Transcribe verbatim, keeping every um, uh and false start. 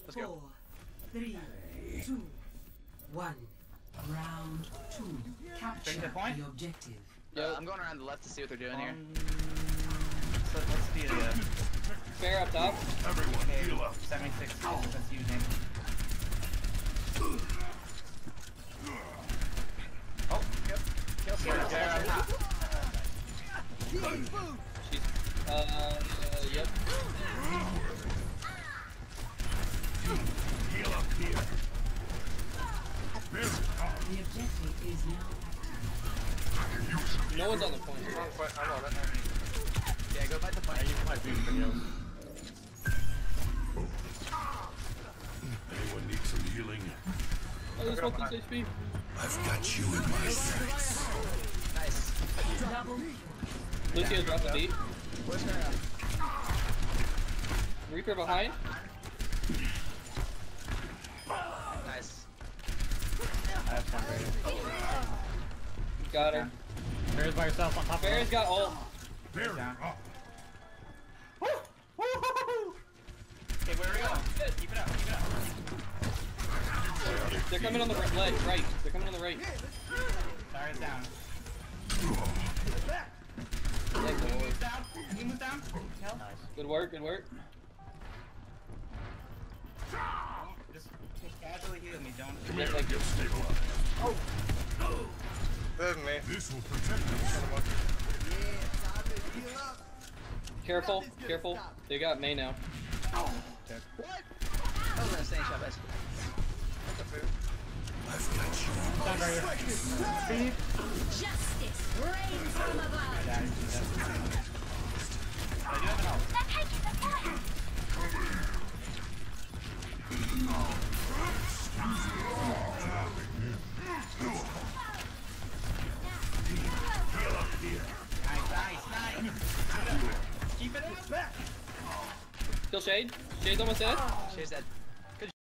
Let's Four, go. three, two, one. Round two. Capture the point? the objective. Yeah, uh, I'm going around the left to see what they're doing Um, here. so let's do the Fair up top. Everyone, okay, heal up. seventy-six. That's using. Oh, yep. Kill Sarah. Sarah up top. She's, uh, uh, yep. Heal up here. Very hard. The objective is now No one's on the point. I'm on foot. I'm on it. Yeah, go fight the point. You might be for heals. Anyone need some healing? Oh, this one's H P. I've got you in my sights. Nice. double. Lucio dropped the beat. Where's her? Reaper behind. Nice. I have some ready. Got her. Bear's by yourself on top of Bear's got ult. Very down. hard. Okay, where are we going? Keep it up, keep it up. They're coming on the right, leg, right. They're coming on the right. Sarah's down. Leg, Can you lord. move down? Can you move down? Nice. Good work, good work. Just casually heal me, don't. Come here, get stabilized. Oh. This me. This will protect us. Careful, careful. They got May now. What? I was gonna say shot best. What the food? I've got you. Down right here. Speed. Justice reigns from above. Yeah, I see that. I do have an ult. They're taking the fire. Heal up here. Nice, nice, nice. Keep it up. Kill Shade. Shade's almost dead. She's dead.